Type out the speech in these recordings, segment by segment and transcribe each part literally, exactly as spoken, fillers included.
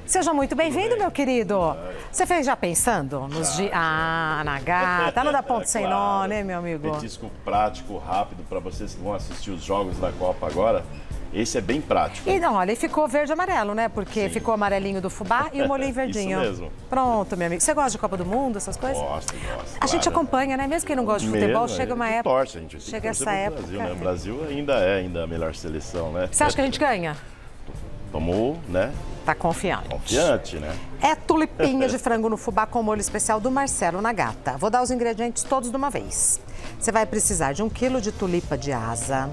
Seja muito bem-vindo, meu querido. Você fez já pensando nos dias... Ah, na gata, não dá ponto é sem claro. nó, né, meu amigo? Petisco prático, rápido, para vocês que vão assistir os jogos da Copa agora. Esse é bem prático. E não, olha, e ficou verde e amarelo, né? Porque Sim. ficou amarelinho do fubá e o molhinho verdinho. Isso mesmo. Pronto, meu amigo. Você gosta de Copa do Mundo, essas coisas? Gosto, gosto. A claro. gente acompanha, né? Mesmo quem não gosta de futebol, mesmo, chega uma época... Torce, a gente chega essa época. Brasil, né? O Brasil ainda é ainda a melhor seleção, né? Você acha que a gente ganha? Tomou, né? Tá confiante. Confiante, né? É tulipinha de frango no fubá com molho especial do Marcelo na Gata. Vou dar os ingredientes todos de uma vez. Você vai precisar de um quilo de tulipa de asa,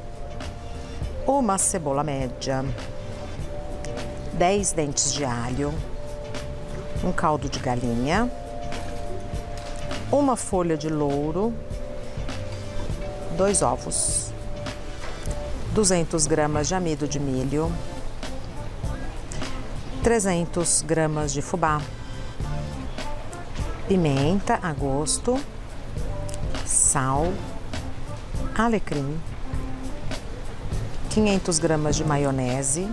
uma cebola média, dez dentes de alho, um caldo de galinha, uma folha de louro, dois ovos, duzentas gramas de amido de milho, trezentas gramas de fubá, pimenta a gosto, sal, alecrim, quinhentas gramas de maionese,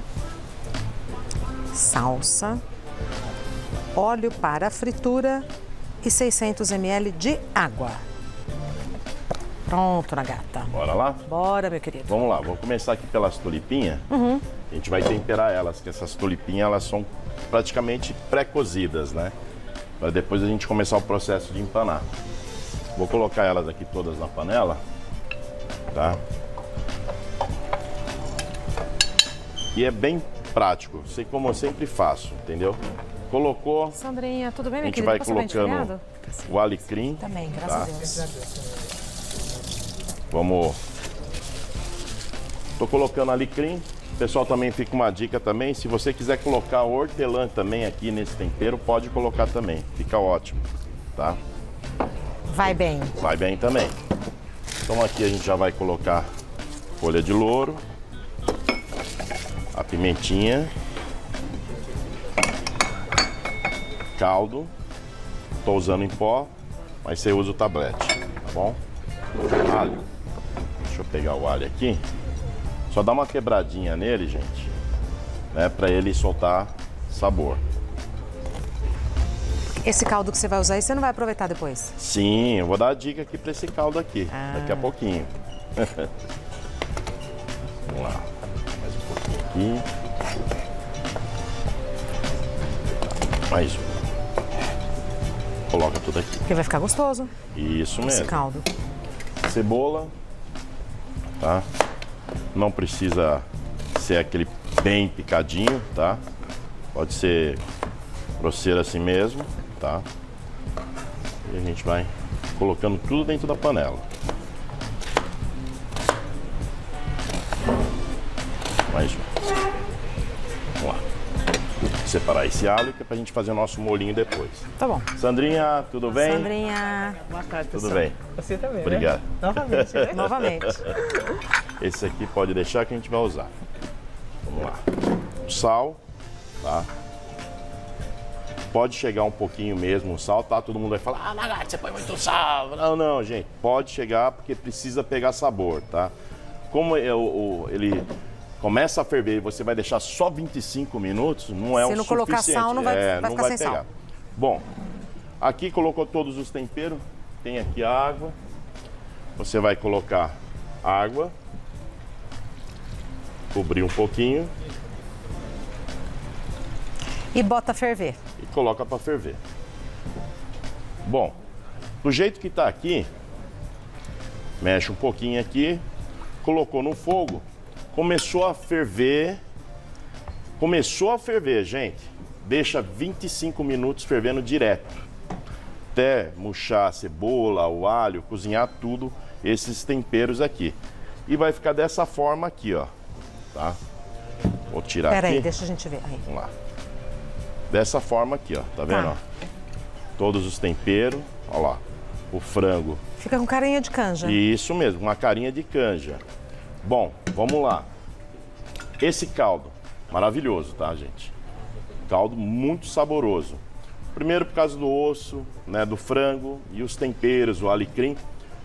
salsa, óleo para fritura e seiscentos mililitros de água. Pronto, na gata. Bora lá? Bora, meu querido. Vamos lá, vou começar aqui pelas tulipinhas. Uhum. A gente vai temperar elas, que essas tulipinhas elas são praticamente pré-cozidas, né? Para depois a gente começar o processo de empanar. Vou colocar elas aqui todas na panela, tá? E é bem prático, sei como eu sempre faço, entendeu? Colocou... Sandrinha, tudo bem, minha A gente querida? vai Posso colocando o alecrim. Também, graças tá? a Deus. Vamos... Tô colocando alecrim. Pessoal, também fica uma dica também, se você quiser colocar hortelã também aqui nesse tempero, pode colocar também, fica ótimo, tá? Vai bem. Vai bem também. Então aqui a gente já vai colocar folha de louro, a pimentinha, caldo, tô usando em pó, mas você usa o tablete, tá bom? Alho, deixa eu pegar o alho aqui. Só dá uma quebradinha nele, gente, né, para ele soltar sabor. Esse caldo que você vai usar aí, você não vai aproveitar depois? Sim, eu vou dar a dica aqui para esse caldo aqui, ah. daqui a pouquinho. Vamos lá, mais um pouquinho aqui. Mais um. Coloca tudo aqui. Porque vai ficar gostoso. Isso mesmo. Esse caldo. Cebola, tá? Não precisa ser aquele bem picadinho, tá? Pode ser grosseiro assim mesmo, tá? E a gente vai colocando tudo dentro da panela. Mais um. Vamos lá. Vou separar esse alho que é pra gente fazer o nosso molhinho depois. Tá bom. Sandrinha, tudo bem? Sandrinha. Boa tarde, tudo pessoal. bem? Você também, Obrigado. Né? Novamente, né? Novamente. Esse aqui pode deixar que a gente vai usar. Vamos lá. O sal, tá? Pode chegar um pouquinho mesmo o sal, tá? Todo mundo vai falar, ah, Nagata, você põe muito sal. Não, não, gente. Pode chegar porque precisa pegar sabor, tá? Como é o, ele começa a ferver e você vai deixar só vinte e cinco minutos, não é o suficiente. Se não colocar sal, não vai, é, vai não ficar vai sem pegar. Sal. Bom, aqui colocou todos os temperos. Tem aqui a água. Você vai colocar água. Cobrir um pouquinho. E bota a ferver. E coloca para ferver. Bom, do jeito que tá aqui, mexe um pouquinho aqui, colocou no fogo, começou a ferver. Começou a ferver, gente. Deixa vinte e cinco minutos fervendo direto. Até murchar a cebola, o alho, cozinhar tudo, esses temperos aqui. E vai ficar dessa forma aqui, ó. Tá? Vou tirar Pera aqui. Pera aí, deixa a gente ver. Aí. Vamos lá. Dessa forma aqui, ó. Tá vendo? Tá. Ó? Todos os temperos. Ó lá. O frango. Fica com carinha de canja. Isso mesmo, uma carinha de canja. Bom, vamos lá. Esse caldo, maravilhoso, tá, gente? Caldo muito saboroso. Primeiro por causa do osso, né, do frango e os temperos, o alecrim.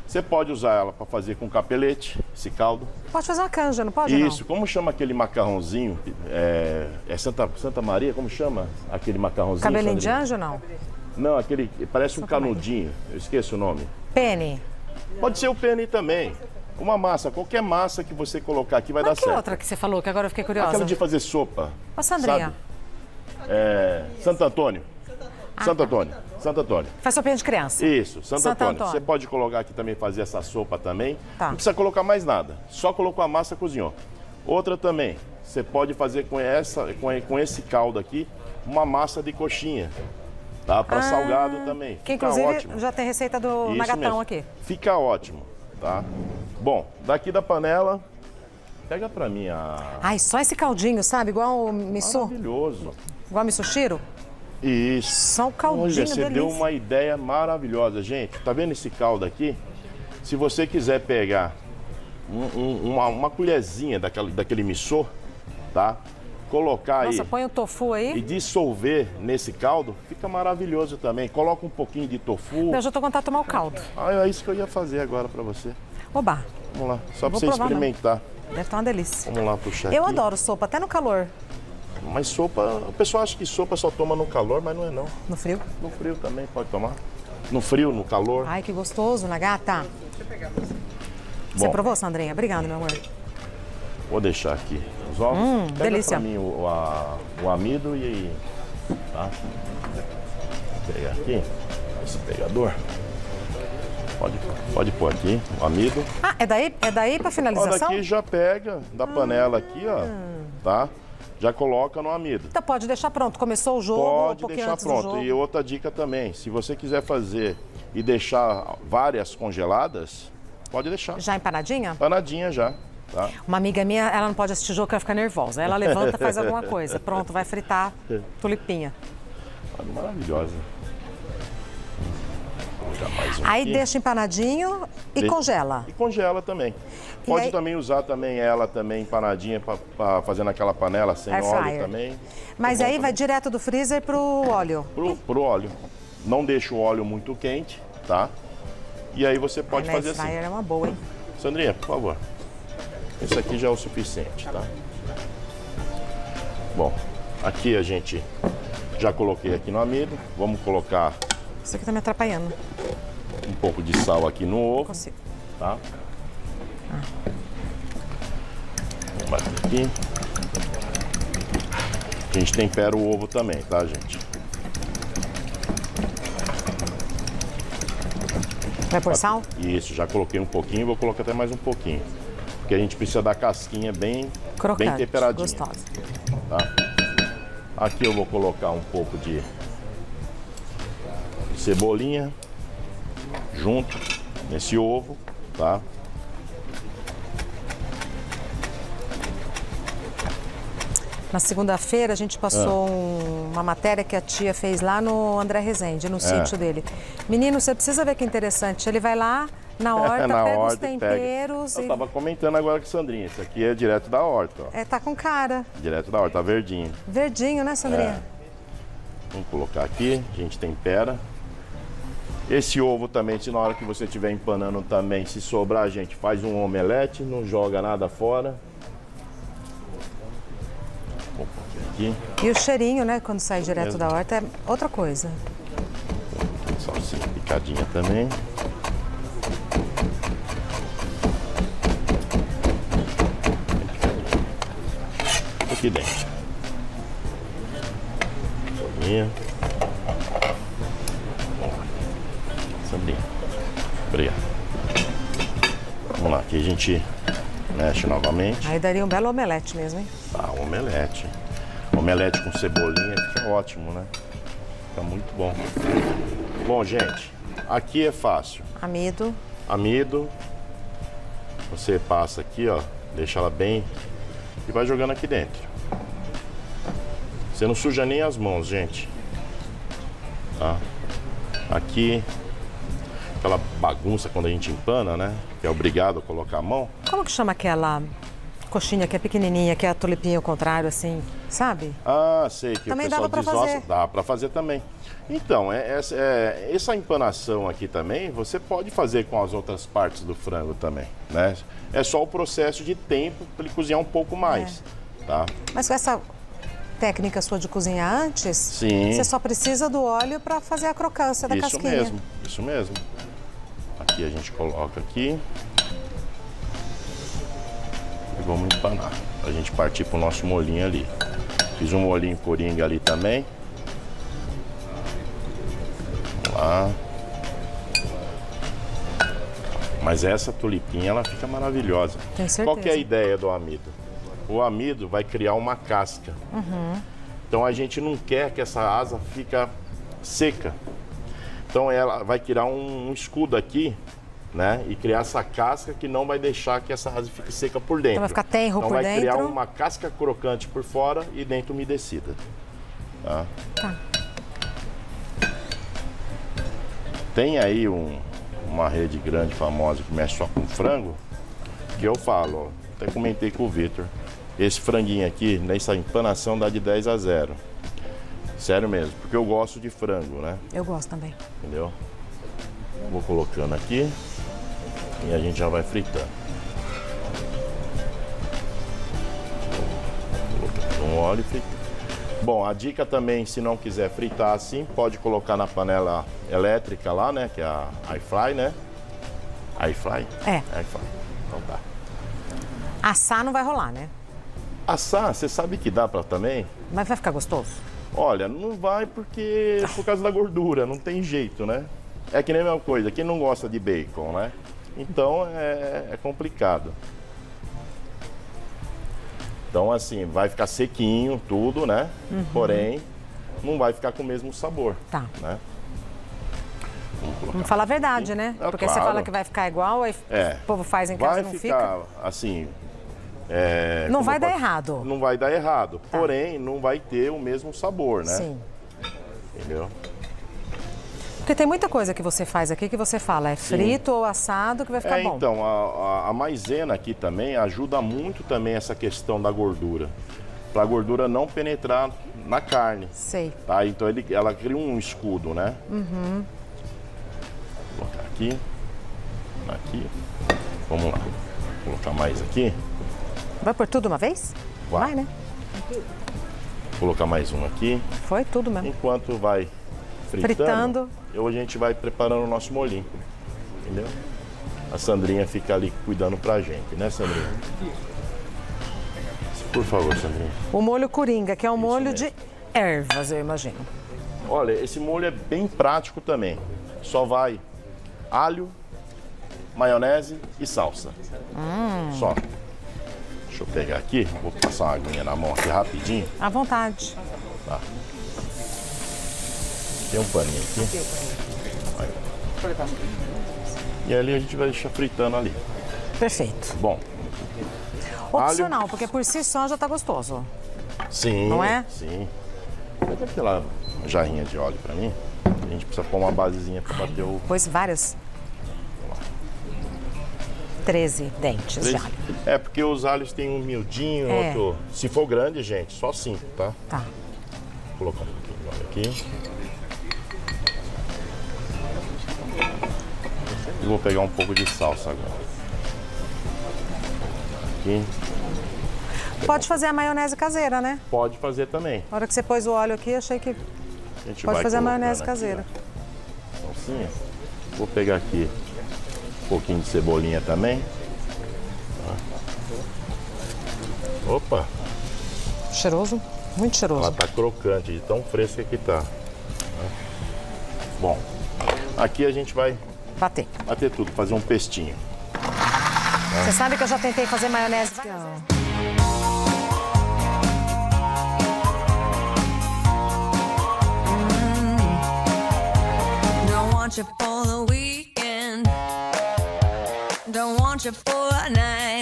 Você pode usar ela para fazer com capelete, esse caldo. Pode fazer uma canja, não pode? Isso, não? como chama aquele macarrãozinho? É, é Santa, Santa Maria, como chama aquele macarrãozinho? Cabelinho de Sandrinha? anjo ou não? Não, aquele parece um Santa canudinho, Maria. eu esqueço o nome. Penne. Pode ser o penne também. Uma massa, qualquer massa que você colocar aqui vai Mas dar que certo. outra que você falou, que agora eu fiquei curiosa? Aquela de fazer sopa. Ô, Sandrinha. Sabe? É, Santo Antônio. Ah, Santo tá. Antônio. Santo Antônio. Faz sopinha de criança. Isso, Santo, Santo Antônio. Antônio. Você pode colocar aqui também, fazer essa sopa também. Tá. Não precisa colocar mais nada. Só colocou a massa, cozinhou. Outra também, você pode fazer com, essa, com, com esse caldo aqui, uma massa de coxinha. Tá? Para Ah, salgado também. Que Fica inclusive ótimo. já tem receita do Isso Nagatão mesmo. aqui. Fica ótimo, tá? Bom, daqui da panela, pega pra mim a... Ai, só esse caldinho, sabe? Igual o miso. Maravilhoso. Igual o misoshiro. Isso. Só o caldinho, Olha, você delícia. deu uma ideia maravilhosa, gente. Tá vendo esse caldo aqui? Se você quiser pegar um- um- uma, uma colherzinha daquele, daquele miso, tá? Colocar Nossa, aí põe o tofu e aí. dissolver nesse caldo, fica maravilhoso também. Coloca um pouquinho de tofu. Eu já tô com vontade de tomar o caldo. Ah, é isso que eu ia fazer agora pra você. Oba, Vamos lá, só pra Vou você provar, experimentar. deve estar uma delícia. Vamos lá puxar Eu aqui. adoro sopa, até no calor. Mas sopa, o pessoal acha que sopa só toma no calor, mas não é não. No frio. No frio também pode tomar. No frio, no calor. Ai, que gostoso, Nagata. Você Bom. provou, Sandrinha? Obrigada, meu amor. Vou deixar aqui os ovos. Hum, Pega delícia. pra mim o, a- o amido e... Tá? Vou pegar aqui esse pegador. Pode, pode pôr aqui o amido. Ah, é daí, é daí pra Ó, finalização? daqui já pega da panela aqui, ó. Tá? Já coloca no amido. Então pode deixar pronto. Começou o jogo, um Pode pouquinho deixar antes pronto. do jogo. E outra dica também, se você quiser fazer e deixar várias congeladas, pode deixar. Já empanadinha? Panadinha já, tá? Uma amiga minha, ela não pode assistir jogo, ela fica nervosa. Ela levanta, faz alguma coisa. Pronto, vai fritar tulipinha. Olha, maravilhosa. Vou jogar mais um Aí aqui. deixa empanadinho e De- congela. E congela também. Pode aí- também usar também ela também empanadinha para fazer naquela panela sem Air óleo fryer. também. Mas Tá bom aí vai também. direto do freezer pro óleo. pro, pro óleo. Não deixa o óleo muito quente, tá? E aí você pode Ai, na fazer air fryer assim. é uma boa, hein? Sandrinha, por favor. Esse aqui já é o suficiente, tá? Bom, aqui a gente já coloquei aqui no amido. Vamos colocar Isso aqui tá me atrapalhando. um pouco de sal aqui no Não ovo, consigo. tá? Vamos bater aqui. A gente tempera o ovo também, tá, gente? Vai pôr sal? Isso, já coloquei um pouquinho, vou colocar até mais um pouquinho. Porque a gente precisa da casquinha bem, Crocante, bem temperadinha. gostosa. Tá? Aqui eu vou colocar um pouco de cebolinha junto nesse ovo, tá? Na segunda-feira a gente passou Ah. um- uma matéria que a tia fez lá no André Rezende, no É. sítio dele. Menino, você precisa ver que interessante. Ele vai lá na horta, Na pega os horta, temperos pega. Eu e... tava comentando agora com a Sandrinha, isso aqui é direto da horta, ó. É, tá com cara. Direto da horta, tá verdinho. Verdinho, né, Sandrinha? Vamos colocar aqui, a gente tempera. Esse ovo também, se na hora que você estiver empanando também, se sobrar, a gente faz um omelete, não joga nada fora. Vou pôr aqui, E o cheirinho, né, quando sai direto mesmo. da horta, é outra coisa. salsinha picadinha também. Aqui dentro. Sandrinha. Sandrinha. Obrigado. Vamos lá, aqui a gente mexe novamente. Aí daria um belo omelete mesmo, hein? Ah, omelete. Omelete com cebolinha fica ótimo, né? Fica muito bom. Bom, gente, aqui é fácil. Amido. Amido. Você passa aqui, ó, deixa ela bem e vai jogando aqui dentro. Você não suja nem as mãos, gente. Tá? Aqui, aquela bagunça quando a gente empana, né? Que é obrigado a colocar a mão. Como que chama aquela coxinha que é pequenininha, que é a tulipinha ao contrário, assim, sabe? Ah, sei. Que também o pessoal dava pra desossa. fazer. Dá pra fazer também. Então, é, é, é, essa empanação aqui também, você pode fazer com as outras partes do frango também, né? É só o processo de tempo para ele cozinhar um pouco mais, é. tá? Mas com essa técnica sua de cozinhar antes, Sim. você só precisa do óleo para fazer a crocância da isso casquinha. Isso mesmo, isso mesmo. Aqui a gente coloca aqui. E vamos empanar. Pra gente partir pro nosso molhinho ali. Fiz um molhinho coringa ali também. Vamos lá. Mas essa tulipinha, ela fica maravilhosa. Tenho certeza. Qual que é a ideia do amido? O amido vai criar uma casca. Uhum. Então a gente não quer que essa asa fica seca. Então ela vai criar um, um escudo aqui, né? E criar essa casca que não vai deixar que essa asa fique seca por dentro. Então vai ficar tenro então por vai dentro. criar uma casca crocante por fora e dentro umedecida. Tá? Tá. Tem aí um, uma rede grande, famosa, que mexe só com frango, que eu falo, ó, até comentei com o Vitor, esse franguinho aqui, nessa empanação, dá de dez a zero. Sério mesmo, porque eu gosto de frango, né? Eu gosto também. Entendeu? Vou colocando aqui e a gente já vai fritando. Colocando um óleo e fritando. Bom, a dica também, se não quiser fritar assim, pode colocar na panela elétrica lá, né? Que é a iFly, né? iFly? É. iFly. Então tá. Assar não vai rolar, né? Assar, você sabe que dá pra também? Mas vai ficar gostoso? Olha, não vai porque por causa da gordura, não tem jeito, né? É que nem a mesma coisa, quem não gosta de bacon, né? Então é, é complicado. Então assim, vai ficar sequinho tudo, né? Uhum. Porém, não vai ficar com o mesmo sabor. Tá. Né? Vamos, Vamos falar a verdade, aqui. né? É, porque claro. Você fala que vai ficar igual, aí é. o povo faz em casa vai e não ficar, fica. Assim, é, não vai dar posso... errado. Não vai dar errado. Tá. Porém, não vai ter o mesmo sabor, né? Sim. Entendeu? Porque tem muita coisa que você faz aqui que você fala, é frito Sim. ou assado que vai ficar é, bom. Então, a, a, a maisena aqui também ajuda muito também essa questão da gordura. Para a gordura não penetrar na carne. Sei. Tá? Então ele, ela cria um escudo, né? Uhum. Vou colocar aqui. Aqui. Vamos lá. Vou colocar mais aqui. Vai por tudo uma vez? Vai, vai né? Vou colocar mais um aqui. Foi tudo mesmo. Enquanto vai fritando, fritando. Eu, a gente vai preparando o nosso molhinho. Entendeu? A Sandrinha fica ali cuidando pra gente, né, Sandrinha? Por favor, Sandrinha. O molho coringa, que é um Isso molho mesmo. de ervas, eu imagino. Olha, esse molho é bem prático também. Só vai alho, maionese e salsa. Hum. Só. Deixa eu pegar aqui, vou passar uma aguinha na mão aqui rapidinho. À vontade. Tá. Tem um paninho aqui. Aí. E ali a gente vai deixar fritando ali. Perfeito. Bom. Opcional, alho. porque por si só já tá gostoso. Sim. Não é? Sim. Pega aquela jarrinha de óleo pra mim. A gente precisa pôr uma basezinha pra bater o... Pôs várias. treze dentes treze. de alho. É, porque os alhos tem um miudinho, É. outro... Se for grande, gente, só cinco, tá? Tá. Vou colocar um pouquinho de óleo aqui. E vou pegar um pouco de salsa agora. Aqui. Pode fazer a maionese caseira, né? Pode fazer também. Na hora que você pôs o óleo aqui, achei que A gente pode vai fazer a colocando maionese aqui, caseira. ó. Salsinha. Vou pegar aqui um pouquinho de cebolinha também. Opa! Cheiroso? Muito cheiroso. Ela tá crocante, de tão fresca que tá. Bom, aqui a gente vai Bater. bater tudo, fazer um pestinho. Você sabe que eu já tentei fazer maionese. Don't want you for the weekend. Don't want you for a night.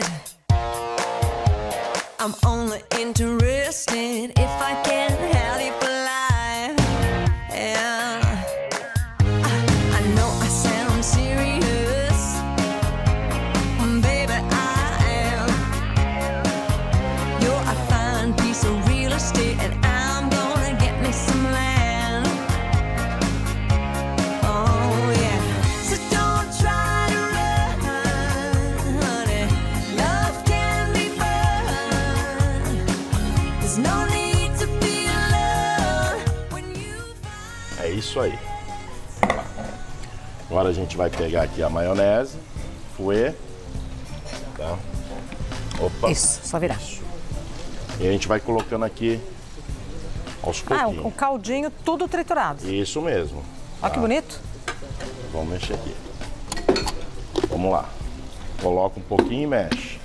I'm only interested if I can have you for life. Yeah. I know I sound serious, baby, I am. isso aí. Lá. Agora a gente vai pegar aqui a maionese, fouet, tá? Opa. Isso, só virar. Isso. E a gente vai colocando aqui aos Ah, pouquinhos. o, o caldinho tudo triturado. Isso mesmo. Olha que bonito. Vamos mexer aqui. Vamos lá. Coloca um pouquinho e mexe.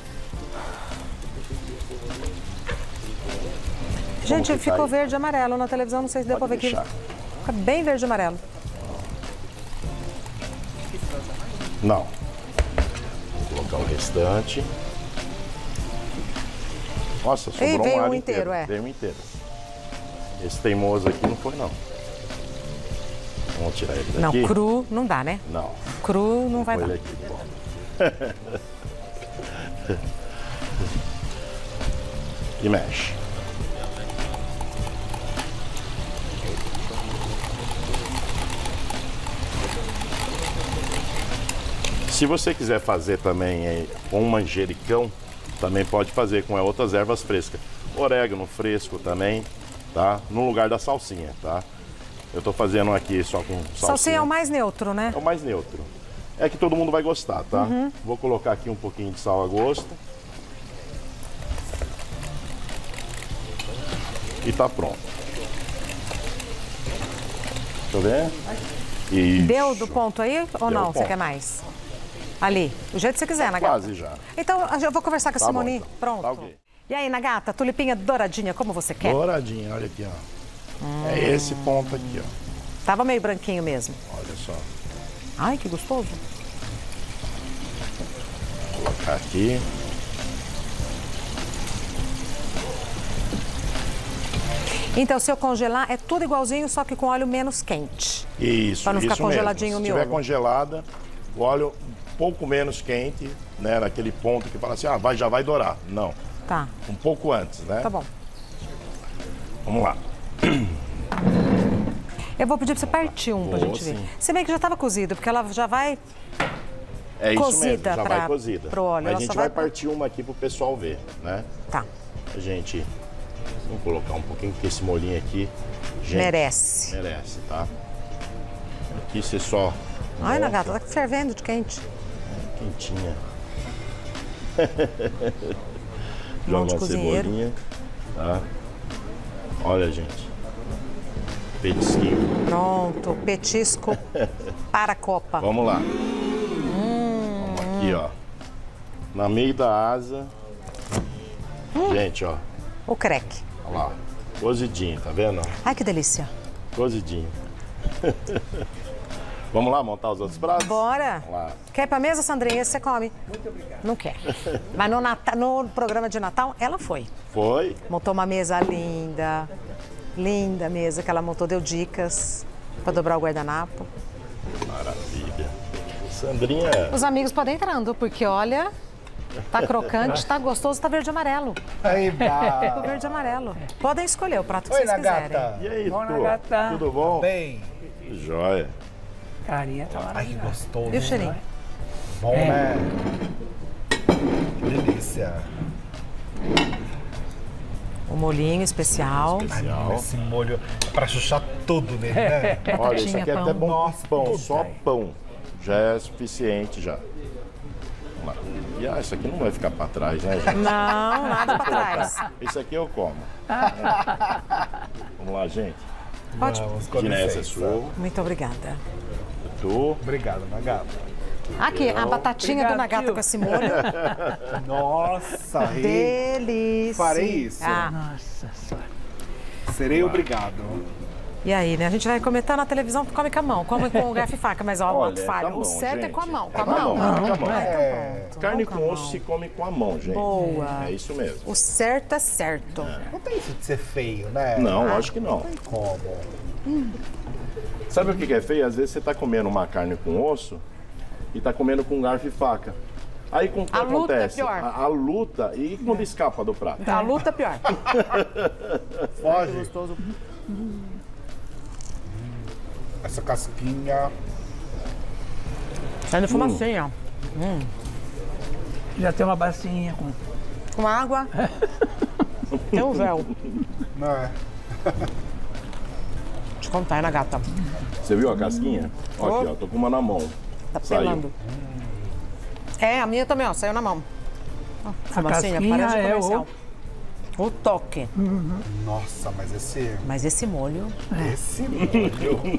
Gente, que tá ficou aí? verde e amarelo na televisão, não sei se deu pra Pode ver aqui. deixar. Fica bem verde e amarelo. Não. Vou colocar o restante. Nossa, sobrou Ih, um veio alho um inteiro, é. Veio um inteiro. Esse teimoso aqui não foi, não. Vamos tirar ele Não, daqui. cru não dá, né? Não. Cru não vai Põe dar. ele aqui, bom. E mexe. Se você quiser fazer também eh, com manjericão, também pode fazer com outras ervas frescas. Orégano fresco também, tá? No lugar da salsinha, tá? Eu tô fazendo aqui só com salsinha. Salsinha é o mais neutro, né? É o mais neutro. É que todo mundo vai gostar, tá? Uhum. Vou colocar aqui um pouquinho de sal a gosto. E tá pronto. Deixa eu ver. Isso. Deu do ponto aí ou Deu não? o Você ponto. quer mais? Ali, do jeito que você quiser, Nagata. Quase já. Então, eu vou conversar com a Tá bom, Simone. então. Pronto. Tá ok. E aí, Nagata, tulipinha douradinha, como você quer? Douradinha, olha aqui, ó. É esse ponto aqui, ó. Tava meio branquinho mesmo. Olha só. Ai, que gostoso. Vou colocar aqui. Então, se eu congelar, é tudo igualzinho, só que com óleo menos quente. Isso, Pra não ficar isso congeladinho mesmo. o Se tiver miolo. congelada, o óleo um pouco menos quente, né? Naquele ponto que fala assim, ah, vai, já vai dourar. Não, Tá, um pouco antes, né? tá bom. Vamos lá. Eu vou pedir pra você partir um pra Vou, gente ver. sim. Se bem que já tava cozido, porque ela já vai... É isso Cozida mesmo, já pra- vai cozida. pro óleo, Mas ela a gente só vai vai- partir uma aqui pro pessoal ver, né? Tá, A gente... Vamos colocar um pouquinho, porque esse molinho aqui... Gente, merece. merece, tá? Aqui você só... Ai, monta, Nagata, tá fervendo de quente. Quentinha. Mão de Joga uma cozinheiro. cebolinha, tá? Olha, gente. Petisquinho. Pronto, petisco para a copa. Vamos lá. Vamos aqui, ó. Na meio da asa. Gente, ó. O creque. Olha lá. Cozidinho, tá vendo? Ai, que delícia. Cozidinho. Vamos lá montar os outros pratos? Bora. Vamos lá. Quer ir pra mesa, Sandrinha? Esse você come. Muito obrigada. Não quer. Mas no, Nata- no programa de Natal, ela foi. Foi? Montou uma mesa linda. Linda mesa que ela montou, deu dicas pra dobrar o guardanapo. Maravilha. Sandrinha. Os amigos podem ir entrando, porque olha, tá crocante, tá gostoso, tá verde e amarelo. Aí, Tá bah. verde e amarelo. Podem escolher o prato que Oi, vocês quiserem. Nagata. E aí, Bom, Tutu? Nagata. Tudo bom? Bem. Joia. Carinha tá Ai, maravilhosa. gostoso. E o cheirinho? Bom, né? Que delícia. O molhinho especial. Especial. Esse molho é pra chuchar tudo nele, né? Olha, isso aqui é pão. até bom com Nossa, pão, tudo só bem. pão. Já é suficiente já. Vamos lá. E ah, isso aqui não vai ficar pra trás, né, gente? Não, nada pra trás. Isso aqui eu como. Vamos lá, gente. Pode. Vamos, com Ginés é licença. sua. Muito obrigada. Tu. Obrigado, Nagata. Aqui, a batatinha do Obrigado, Nagata tio. com esse molho. Nossa, rei. Delícia. Farei isso. Ah, Nossa senhora. Serei obrigado. e aí, né? A gente vai comer, tá na televisão, come com a mão. Come com o garfo e faca, mas ó, Olha, o é falho. com a O mão, certo é gente. com a mão. Com É a com a mão. mão, com a mão. Ah, então É. pronto. Carne Vamos com a osso mão. se come com a mão, gente. Boa. É isso mesmo. O certo é certo. Não tem isso de ser feio, né? Não, lógico que não. Como? Sabe o que que é feio? Às vezes você tá comendo uma carne com osso e tá comendo com garfo e faca. Aí com o que A luta é acontece? pior. A, a luta e quando escapa do prato. A luta é pior. Foge. Gostoso. Essa casquinha. Saindo fumacinha, ó. Já tem uma bacinha com. Com água. Tem um véu. Né? contar, na gata. Você viu a casquinha? Ó, aqui, ó, tô com uma na mão. Tá Saiu. pelando. É, a minha também, ó, saiu na mão. Ó, fumacinha, casquinha parece de é comercial. O toque. Nossa, mas esse. Mas esse molho... Esse molho.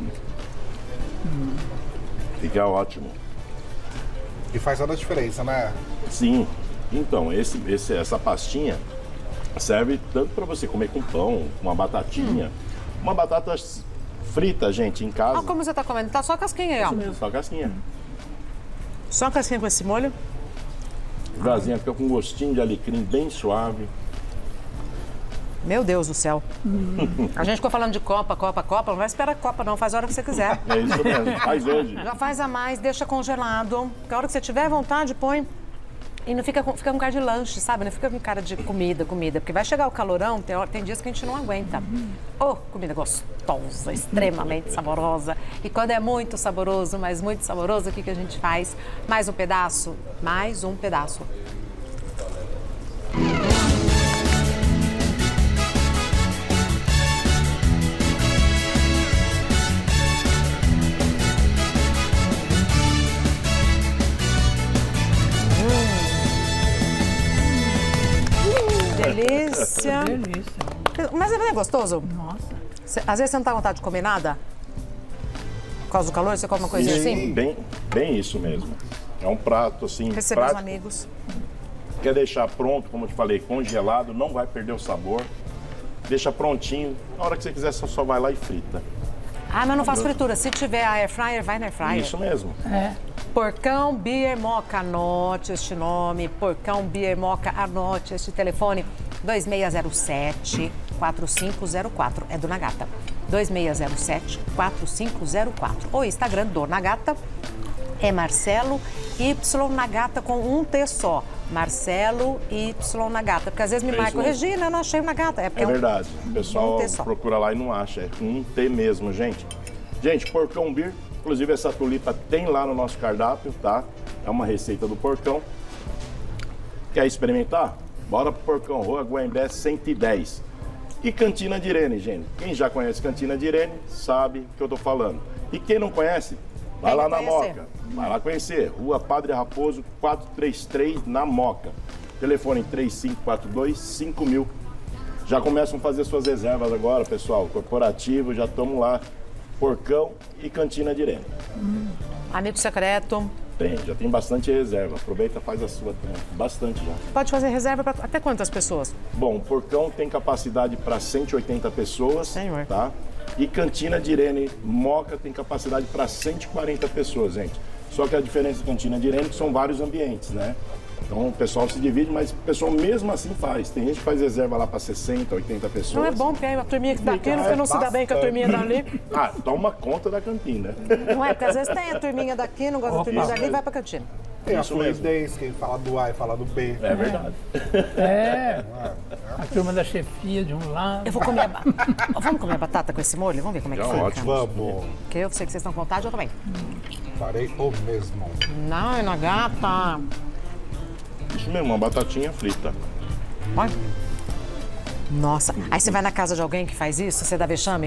Fica ótimo. E faz toda a diferença, né? Sim. Então, esse, esse, essa pastinha serve tanto para você comer com pão, com uma batatinha. Uma batata frita, gente, em casa. Ah, como você tá comendo? Tá só a casquinha aí, ó. Isso mesmo, só casquinha. Só a casquinha com esse molho. A casinha fica com um gostinho de alecrim bem suave. Meu Deus do céu. A gente ficou falando de Copa, Copa, Copa. Não vai esperar a Copa, não. Faz a hora que você quiser. É isso mesmo, faz hoje. Já faz a mais, deixa congelado. Porque a hora que você tiver vontade, põe. E não fica com, fica com cara de lanche, sabe? Não fica com cara de comida, comida. Porque vai chegar o calorão, tem, hora- tem dias que a gente não aguenta. Oh, comida gostosa, extremamente saborosa. E quando é muito saboroso, mas muito saboroso, o que, que a gente faz? Mais um pedaço? Mais um pedaço. Delícia. Delícia. Mas é gostoso? Nossa. Cê- às vezes você não tá com vontade de comer nada? Por causa do calor, você come uma coisinha Sim, assim? bem, bem isso mesmo. É um prato assim, Receber os prático. amigos. Quer deixar pronto, como eu te falei, congelado, não vai perder o sabor. Deixa prontinho. Na hora que você quiser, você só vai lá e frita. Ah, mas não faço fritura. Se tiver a air fryer, vai na air fryer. Isso mesmo. É. Porcão Beer Moca, anote este nome. Porcão Beer Moca, anote este telefone. dois seis zero sete, quatro cinco zero quatro. É do Nagata. dois seis zero sete, quatro cinco zero quatro. O Instagram do Nagata é Marcelo Y Nagata com um T só. Marcelo Y Nagata. Porque às vezes me É isso marcam, mesmo. Regina, eu não achei o Nagata. É, porque É um- verdade. O pessoal um T só. procura lá e não acha. É com um T mesmo, gente. Gente, Porcão Beer. Inclusive, essa tulipa tem lá no nosso cardápio, tá? É uma receita do Porcão. Quer experimentar? Bora pro Porcão, Rua Guaimbé cento e dez. E Cantina de Irene, gente. Quem já conhece Cantina de Irene sabe o que eu tô falando. E quem não conhece, vai Tem lá que na conhecer. Moca. Vai lá conhecer. Rua Padre Raposo quatrocentos e trinta e três, na Moca. Telefone três cinco quatro dois, cinco mil. Já começam a fazer suas reservas agora, pessoal. Corporativo, já estamos lá. Porcão e Cantina de Irene. Amigo secreto. Tem, já tem bastante reserva. Aproveita e faz a sua também. Bastante já. Pode fazer reserva para até quantas pessoas? Bom, o Porcão tem capacidade para cento e oitenta pessoas, Senhor. tá? E Cantina de Irene Moca tem capacidade para cento e quarenta pessoas, gente. Só que a diferença da Cantina de Irene é que são vários ambientes, né? Então o pessoal se divide, mas o pessoal mesmo assim faz. Tem gente que faz reserva lá para sessenta, oitenta pessoas. Não é bom, porque aí a turminha que tá aqui Fica, não, é, não se dá bem com a turminha dali. Ah, toma conta da cantina. Não é? Porque às vezes tem a turminha daqui, não gosta da turminha Opa. dali e vai pra cantina. Tem a Isso mesmo. fluidez, quem fala do A e fala do B. É verdade. É. A turma da chefia de um lado. Eu vou comer a ba... Vamos comer a batata com esse molho? Vamos ver como é que Já fica. ótimo. Vamos. Porque eu sei que vocês estão com vontade, eu também. Farei o mesmo. Não, é na gata. Isso mesmo, uma batatinha frita. Olha. Nossa, aí você vai na casa de alguém que faz isso, você dá vexame?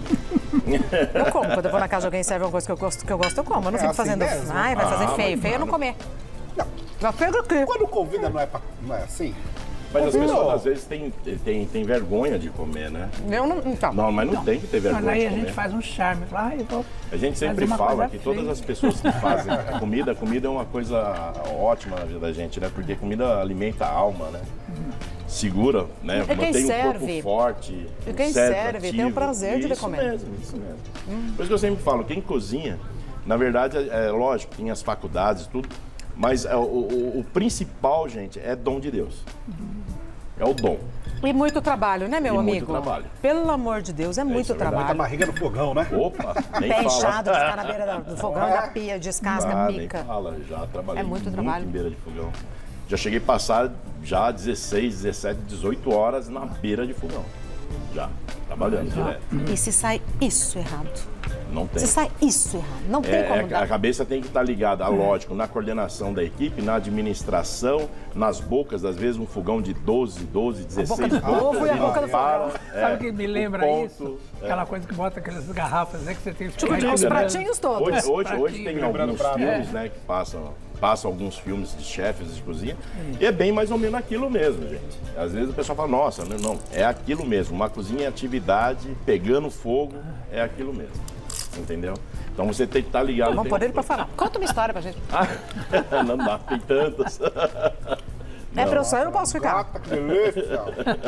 Eu como. Quando eu vou na casa de alguém e serve uma coisa que eu gosto, que eu gosto, eu como. Eu não É fico assim fazendo. mesmo? Ai, vai fazer Ah, feio. mas Feio é não claro. comer. Não. Já pega aqui. Quando convida não é, pra, não é assim? Mas as Ouviu? pessoas às vezes têm, têm, têm vergonha de comer, né? Eu não. Então. Não, mas não, tem que ter Mas vergonha aí de a comer. gente faz um charme. Fala, ah, eu vou A gente sempre fazer uma fala coisa que feia. todas as pessoas que fazem comida, comida é uma coisa ótima na vida da gente, né? Porque comida alimenta a alma, né? Segura, né? E quem Mantém o serve? corpo forte. E o quem cérebro serve tem ativo. o prazer de ver Isso comendo. mesmo, isso mesmo. Por isso que eu sempre falo, quem cozinha, na verdade, é, é lógico, tem as faculdades e tudo, mas é, o, o, o principal, gente, é dom de Deus. É o dom. E muito trabalho, né, meu E amigo? muito trabalho. Pelo amor de Deus, é, muito isso é verdade. Muita trabalho. barriga no fogão, né? Opa, nem Pé fala. inchado de ficar na beira da- do fogão, da pia, descasca, Ah, nem pica. fala, já trabalhei É muito trabalho. em beira de fogão. Já cheguei a passar já dezesseis, dezessete, dezoito horas na beira de fogão. Já, trabalhando direto. E se sai isso errado? Não tem. Se sai isso errado, não tem É, como é, dar. a cabeça tem que estar ligada, a lógico, na coordenação da equipe, na administração, nas bocas, às vezes um fogão de doze, doze, dezesseis do povo e a boca do fogão. Sabe o que me lembra ponto, isso? é. Aquela coisa que bota aquelas garrafas, né? Que você tem que Tipo, ficar os né? pratinhos todos. Hoje, hoje, Pratinho, hoje tem lembrando alguns prato. filmes, né, que passam, passam alguns filmes de chefes de cozinha e é bem mais ou menos aquilo mesmo, gente. Às vezes o pessoal fala, nossa, não, não, é aquilo mesmo. Uma cozinha em atividade, pegando fogo, é aquilo mesmo. Entendeu? Então você tem que estar ligado. Vamos tem- pôr ele pra falar. Conta uma história pra gente. Ah, não dá, tem tantas. É pra eu sair, eu não posso ficar. Gata, que delícia.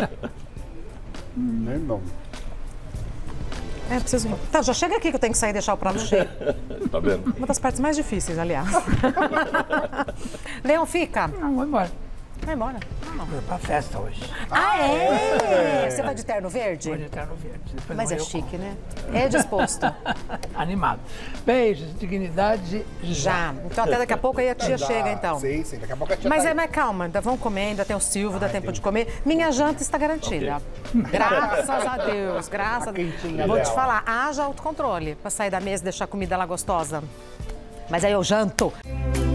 Nem não. É, preciso ir. Tá, já chega aqui que eu tenho que sair e deixar o prato cheio. Tá vendo? Uma das partes mais difíceis, aliás. Leão, fica. Não, vou embora. Vai embora. Vou pra festa hoje. Ah, é? Você vai de terno verde? Vou de terno verde. Depois Mas é eu chique, né? É disposto. Animado. Beijos, dignidade, Já. Então até daqui a pouco aí a tia chega, então. Sim, sim, daqui a pouco a tia Mas tá é, aí. mas calma, ainda vão comer, ainda tem o Silvio, dá tempo de comer. Minha janta está garantida. Graças a Deus, graças a Deus. quentinha Vou te dela. falar, haja autocontrole pra sair da mesa e deixar a comida lá gostosa. Mas aí eu janto.